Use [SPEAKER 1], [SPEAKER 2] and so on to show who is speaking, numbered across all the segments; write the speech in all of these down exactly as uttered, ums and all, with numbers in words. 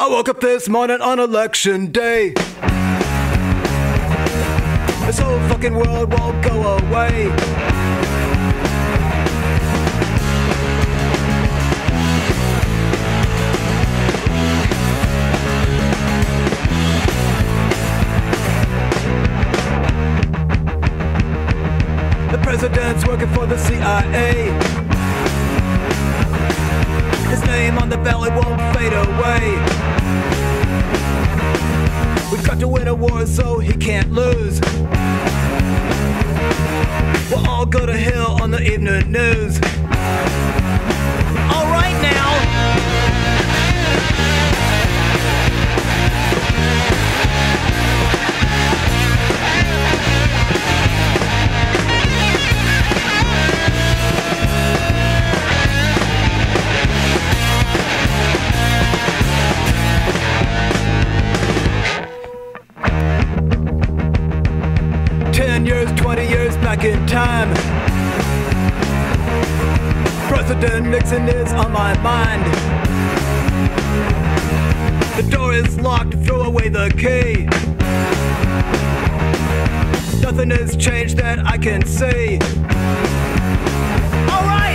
[SPEAKER 1] I woke up this morning on election day. This whole fucking world won't go away. The president's working for the C I A. His name on the ballot won't fade away. We've got to win a war so he can't lose. We'll all go to hell on the evening news. All right now. Ten years, twenty years back in time. President Nixon is on my mind. The door is locked, throw away the key. Nothing has changed that I can see. All right!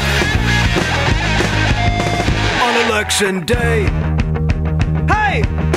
[SPEAKER 1] On election day. Hey!